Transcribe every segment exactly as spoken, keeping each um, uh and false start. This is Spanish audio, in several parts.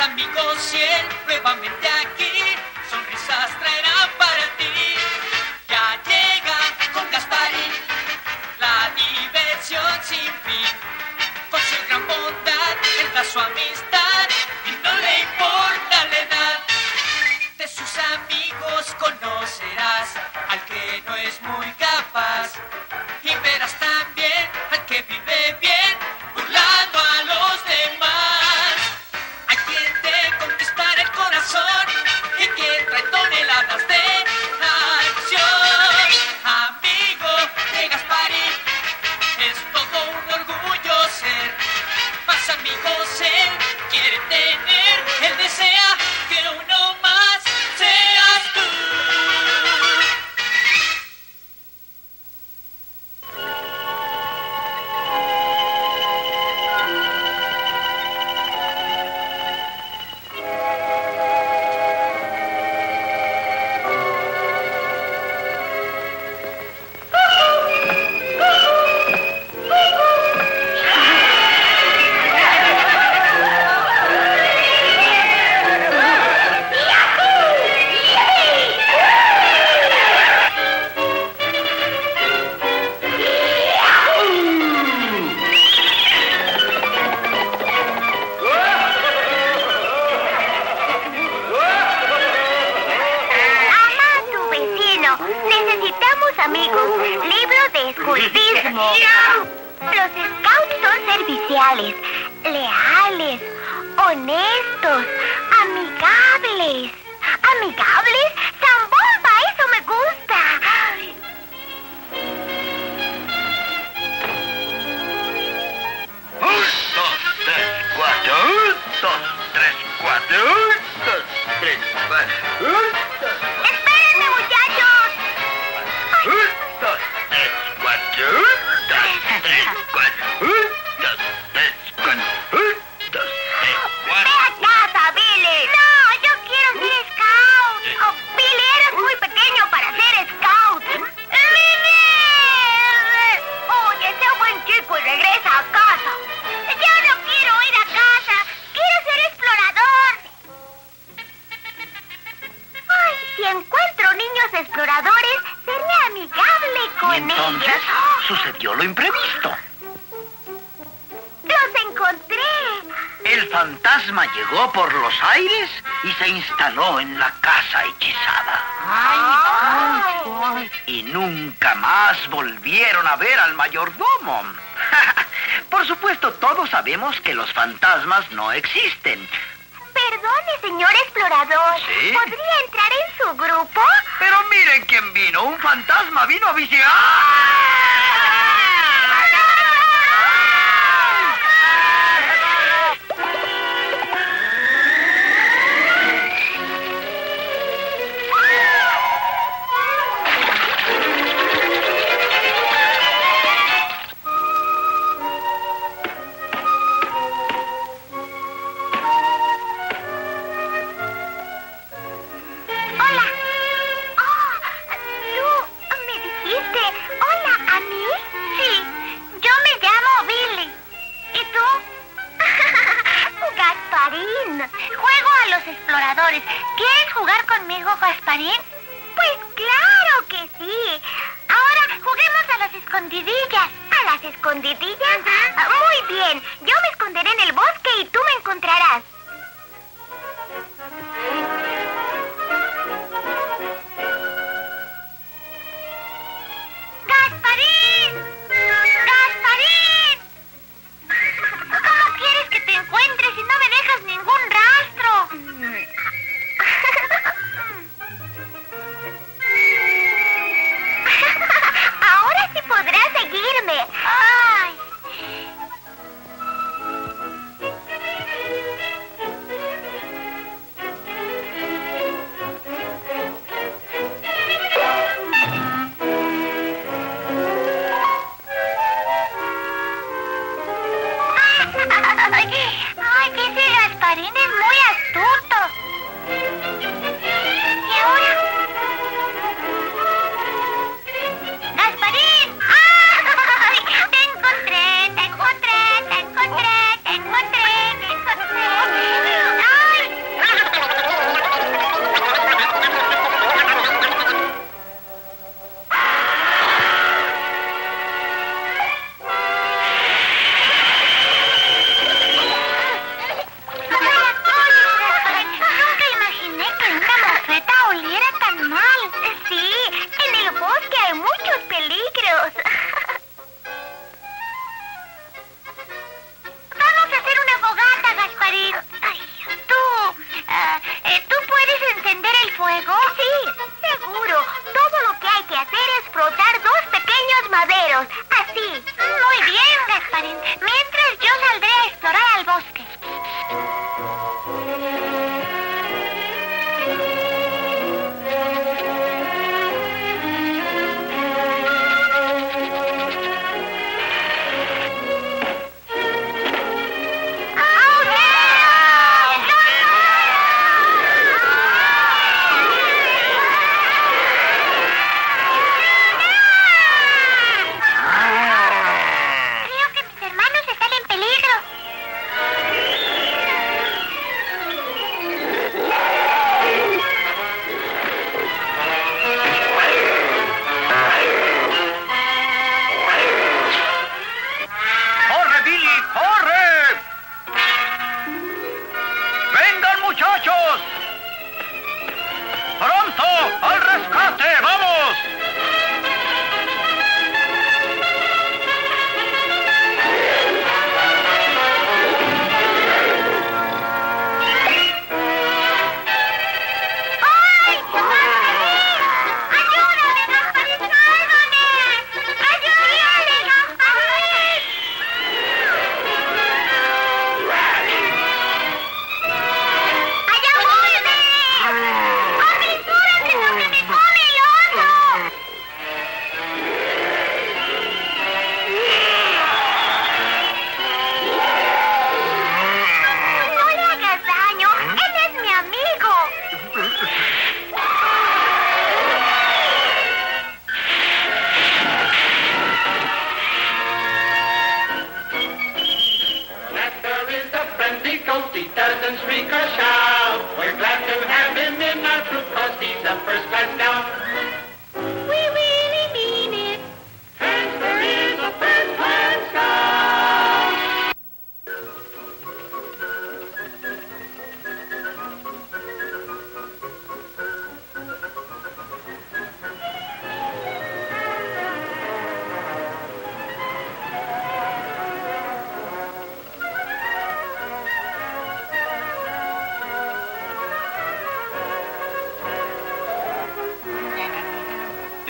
amigos cien nuevamente aquí, sonrisas traerán para ti. Ya llega con Gasparín la diversión sin fin. Con su gran bondad, él da su amistad y no le importa la edad. De sus amigos conocerás al que no es muy capaz y verás también al que vive bien, burlando a los demás. Hay quien te conquistará el corazón y quien trae toneladas de acción. Amigo de Gasparín, es todo un orgullo ser. Más amigos él quiere tener, él desea que uno más seas tú. Amigos, libro de escultismo. Los scouts son serviciales, leales, honestos, amigables. ¿Amigables? ¡Zambomba! ¡Eso me gusta! Un, dos, tres, cuatro. Un, dos, tres, cuatro. Un, dos, tres, cuatro. Un, dos. ¡Espérenme, muchachos! Un, dos, tres, cuatro. Un, dos, tres, cuatro. Un, dos, tres, cuatro. Un, dos, tres, ¡Ve cuatro. a casa, Billy! ¡No, yo quiero ser scout! Oh, Billy, eres muy pequeño para ser scout. ¡Billy! Oye, sé buen chico y regresa a casa. Yo no quiero ir a casa. Quiero ser explorador. Ay, si encuentro niños exploradores, seré amigable con Y entonces ellos. sucedió lo imprevisto. ¡Los encontré! El fantasma llegó por los aires y se instaló en la casa hechizada. ¡Ay! Y nunca más volvieron a ver al mayordomo. Por supuesto, todos sabemos que los fantasmas no existen. Perdone, señor explorador. ¿Sí? ¿Podría entrar en su grupo? Pero miren quién vino. Un fantasma vino a visitar. Hola. Oh, tú me dijiste hola a mí. Sí, yo me llamo Billy. ¿Y tú? Gasparín. Juego a los exploradores. ¿Quieres jugar conmigo, Gasparín? Pues claro que sí. Ahora juguemos a las escondidillas. ¿A las escondidillas? Ah, muy bien. Yo me esconderé en el bosque y tú me encontrarás. ¡Gasparín! ¡Gasparín! ¿Cómo quieres que te encuentre si no me dejas ningún rastro? Ahora sí podrás seguirme. ¡Ay!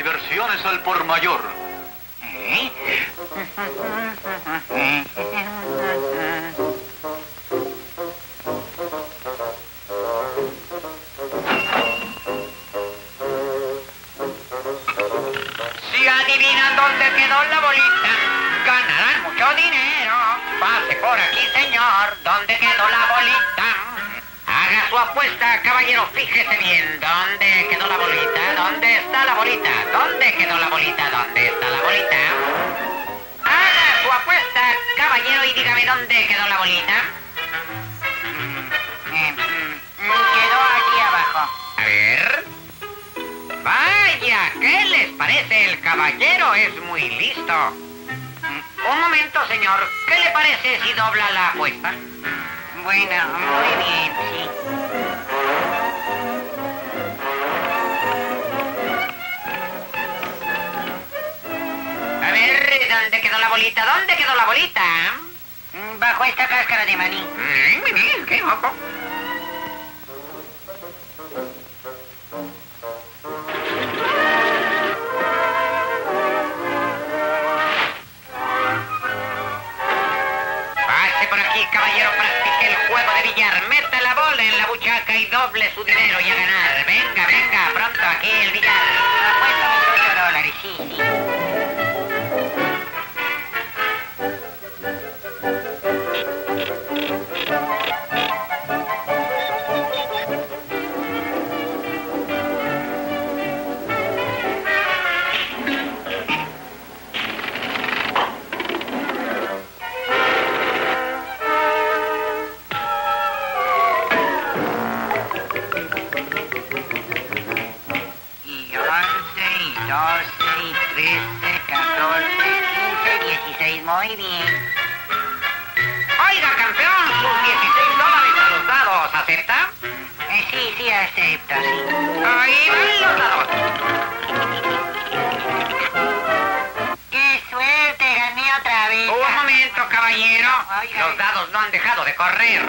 diversiones al por mayor. ¿Eh? Si adivinan dónde quedó la bolita, ganarán mucho dinero. Pase por aquí, señor. ¿Dónde quedó la bolita? Haga su apuesta, caballero. Fíjese bien. ¿Dónde quedó la bolita? ¿Dónde está la bolita? ¿Dónde quedó la bolita? ¿Dónde está la bolita? Haga su apuesta, caballero, y dígame dónde quedó la bolita. Mm, eh, mm, quedó aquí abajo. A ver. Vaya, ¿qué les parece? El caballero es muy listo. Un momento, señor. ¿Qué le parece si dobla la apuesta? Bueno, muy bien, sí. A ver, ¿dónde quedó la bolita? ¿Dónde quedó la bolita? Bajo esta cáscara de maní. Muy bien, qué ojo. Caballero, practique el juego de billar. Meta la bola en la buchaca y doble su dinero y a ganar. Venga, venga, pronto aquí el billar. Apuesto mis ocho dólares, sí, sí. doce y trece, catorce, quince, dieciséis. Muy bien. Oiga, campeón, sus dieciséis dólares a los dados. ¿Acepta? Eh, sí, sí, acepto, sí. Ahí van los dados. ¡Qué suerte! Gané otra vez. Un momento, caballero. Oiga. Los dados no han dejado de correr.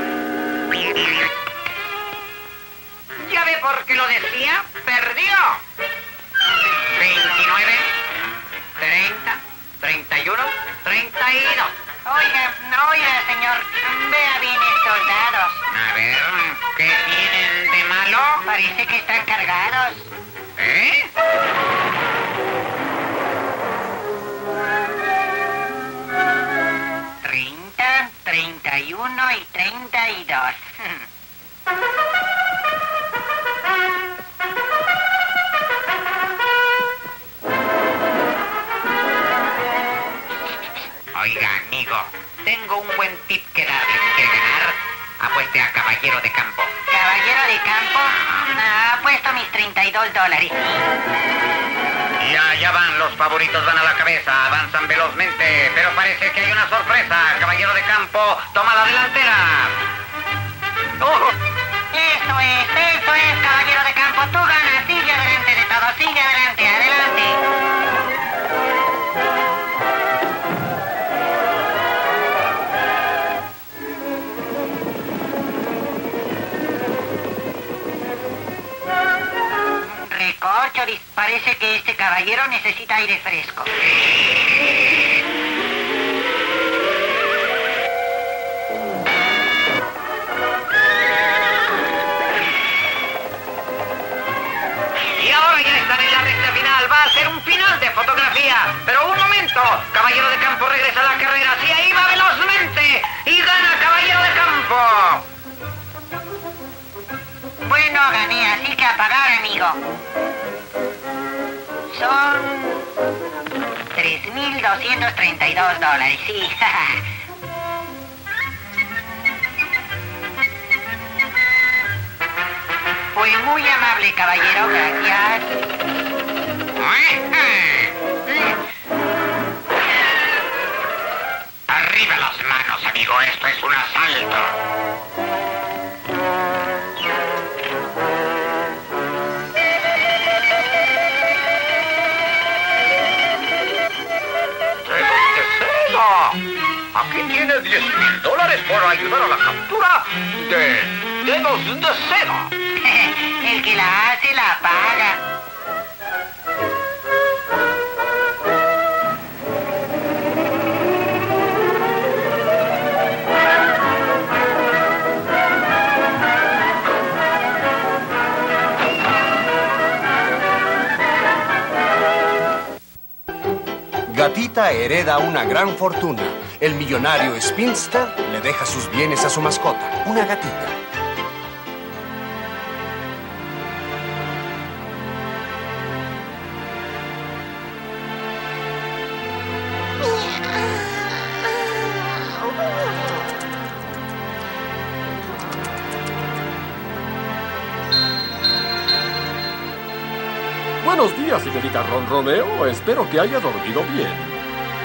¿Ya ve por qué lo decía? ¡Perdió! veintinueve, treinta, treinta y uno, treinta y dos. Oiga, oiga, señor, vea bien estos dados. A ver, ¿qué tienen de malo? Parece que están cargados. ¿Eh? treinta, treinta y uno y treinta y dos. Oiga, amigo, tengo un buen tip que darle. ¿Quiere ganar? Apueste a Caballero de Campo. ¿Caballero de Campo? Ah, apuesto mis treinta y dos dólares. Y allá van, los favoritos van a la cabeza, avanzan velozmente, pero parece que hay una sorpresa. Caballero de Campo toma la delantera. ¡Oh! Eso es, eso es, Caballero de Campo. Tú ganas, sigue adelante de todo, sigue adelante, adelante. Recorcholis, parece que este caballero necesita aire fresco. Y ahora ya están en la recta final. Va a ser un final de fotografía. Pero un momento. Caballero de Campo regresa a la carrera. Sí, ahí va velozmente. Y gana Caballero de Campo. Bueno, gané, así que a pagar, amigo. Son tres mil doscientos treinta y dos dólares, sí. Fue muy amable, caballero, gracias. Arriba las manos, amigo, esto es un asalto. Aquí tiene diez mil dólares por ayudar a la captura de dedos de seda. El que la hace, la paga. gatita hereda una gran fortuna. El millonario Spinster le deja sus bienes a su mascota, una gatita. Buenos días, señorita Ronroneo. Espero que haya dormido bien.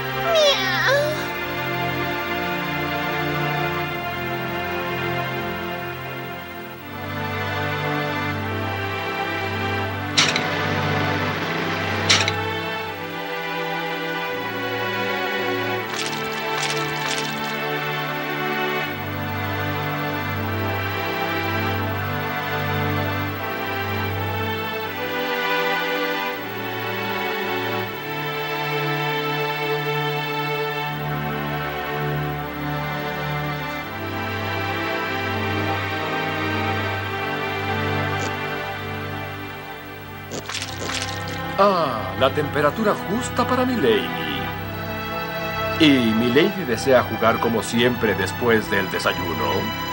Ah, la temperatura justa para Milady. ¿Y Milady desea jugar como siempre después del desayuno?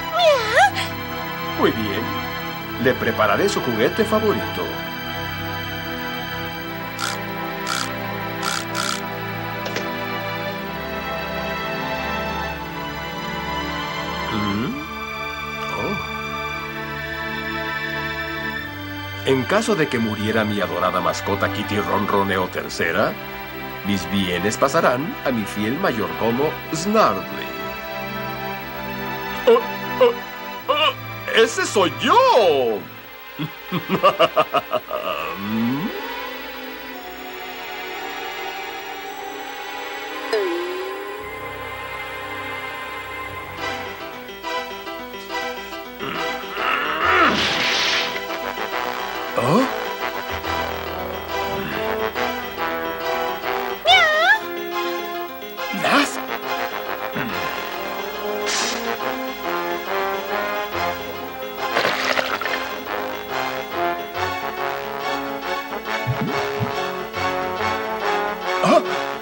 Muy bien. Le prepararé su juguete favorito. ¿Mm? Oh. En caso de que muriera mi adorada mascota Kitty Ronroneo tercera, mis bienes pasarán a mi fiel mayordomo Snarly. Oh, oh, oh, ¡ese soy yo! ¿Oh? ¿Las? ¿Oh?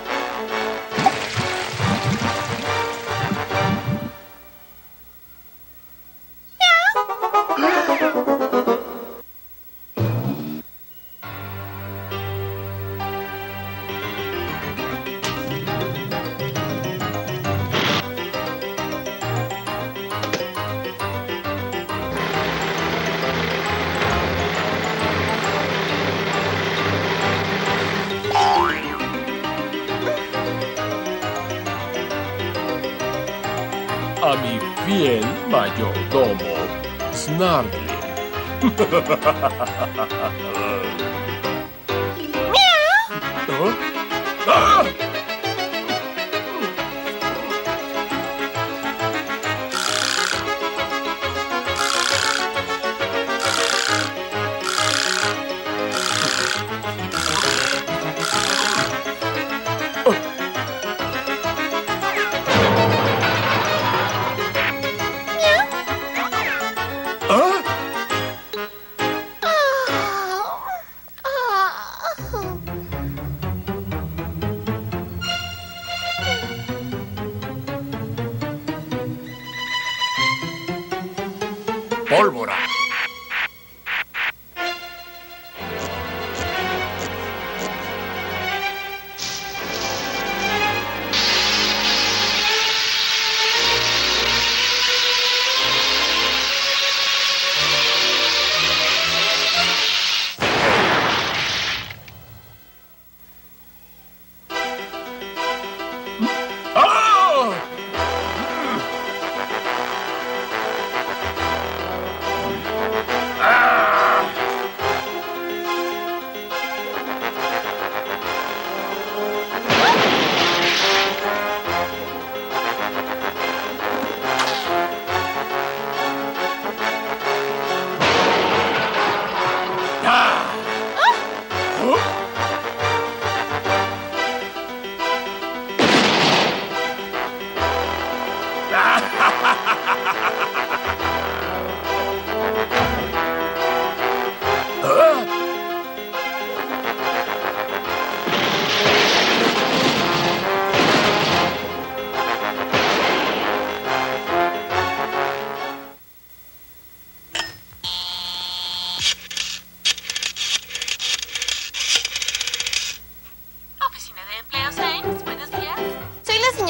A mi fiel mayordomo, Snarly. ¿Oh? ¡Ah!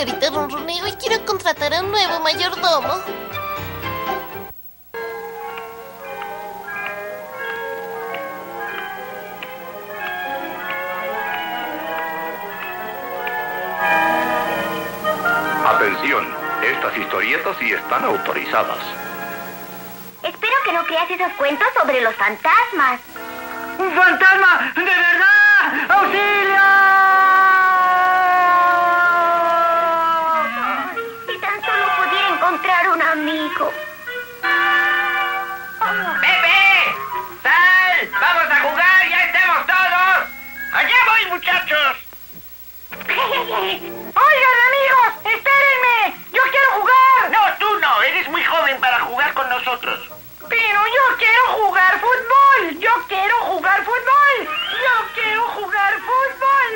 señorita Ronroneo, y quiero contratar a un nuevo mayordomo. Atención, estas historietas sí están autorizadas. Espero que no creas esos cuentos sobre los fantasmas. ¡Un fantasma! ¡De verdad! ¡Auxilio! Si tan solo pudiera encontrar un amigo. ¡Pepe! ¡Sal! ¡Vamos a jugar! ¡Ya estamos todos! ¡Allá voy, muchachos! ¡Oigan, amigos! ¡Espérenme! ¡Yo quiero jugar! No, tú no. Eres muy joven para jugar con nosotros. Pero yo quiero jugar fútbol. Yo quiero jugar fútbol. Yo quiero jugar fútbol.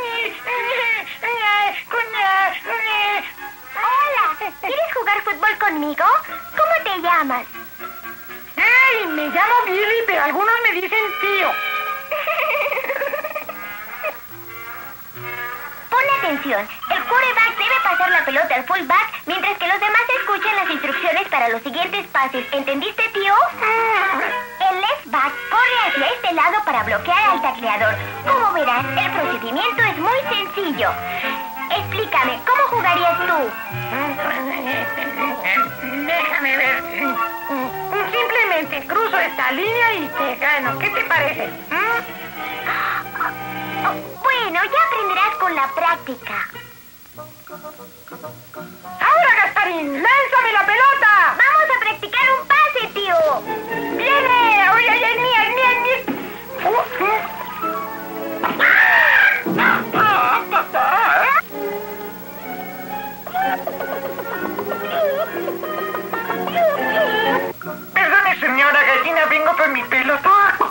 Hola, ¿quieres jugar fútbol conmigo? ¿Cómo te llamas? ¡Hey! Me llamo Billy, pero algunos me dicen tío. Pon atención. El quarterback debe pasar la pelota al fullback mientras que los demás escuchen las instrucciones para los siguientes pases. ¿Entendiste, tío? El left back corre hacia este lado para bloquear al tacleador. Como verás, el procedimiento es muy sencillo. Explícame, ¿cómo jugarías tú? Déjame ver. Simplemente cruzo esta línea y te gano. ¿Qué te parece? Bueno, ya aprenderás con la práctica. ¡Ahora, Gasparín! ¡Lánzame la pelota! ¡Vamos a practicar un pase, tío! ¡Viene! ¡Oye, oye, es mía, es mía, es mía! Perdone, señora gallina, vengo por mi pelota.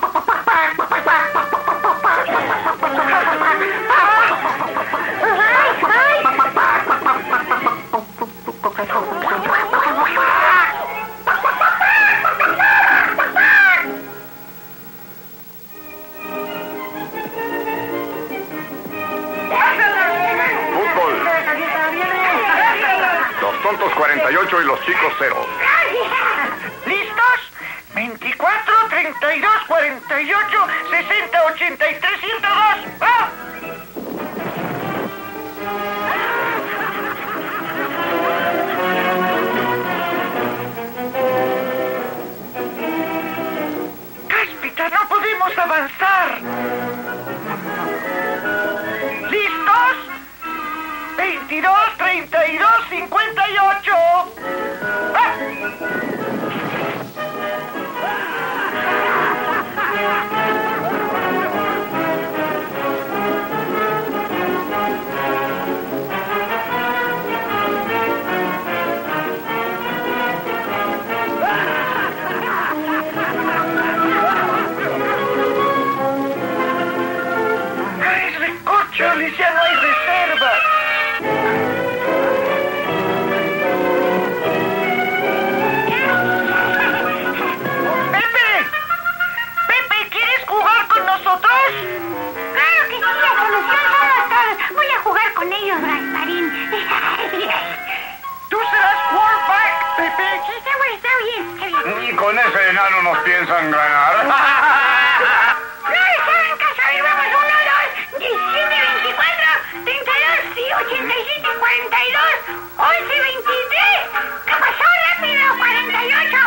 Los tontos cuarenta y ocho y los chicos cero. ¿Listos? veinticuatro, treinta y dos, cuarenta y ocho, sesenta, ochenta y tres, ciento dos. ¡Va! ¡Cáspita, no podemos avanzar! ¿Listos? veintidós, treinta y dos, cincuenta y ocho. ¡Ah! ¡Ay, recorcholis! ¡Ya no hay reserva! ¡Pepe! ¡Pepe! ¿Quieres jugar con nosotros? Claro que sí, la solución son los todos. Voy a jugar con ellos, Gasparín. Tú serás quarterback, Pepe. Sí, está bueno, está bien, está bien. Y con ese enano nos piensan ganar. ¡No les hagan caso! A ver, vamos, uno, dos, diecisiete, veinticuatro, treinta y dos, y ochenta y siete, cuarenta y dos, once, veintitrés. ¿Qué pasó? ¡Rápido! cuarenta y ocho.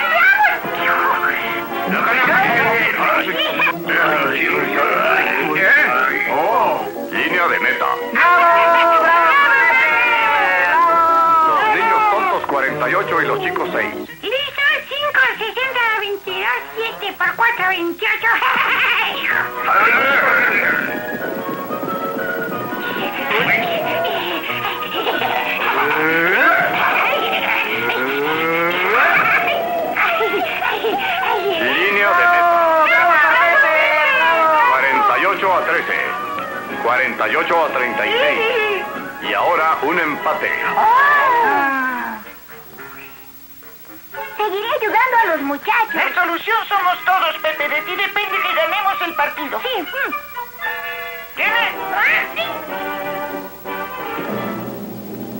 Oh, línea de meta. ¡Bravo, bravo! Los niños tontos cuarenta y ocho y los chicos seis. Listo, cinco, sesenta, veintidós, siete por cuatro, veintiocho. Línea de meta. cuarenta y ocho a trece. cuarenta y ocho a treinta y seis. Y ahora un empate. Seguiré ayudando a los muchachos. La solución somos todos, Pepe. De ti depende que ganemos el partido. Sí. ¿Tienes?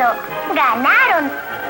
Ganaron.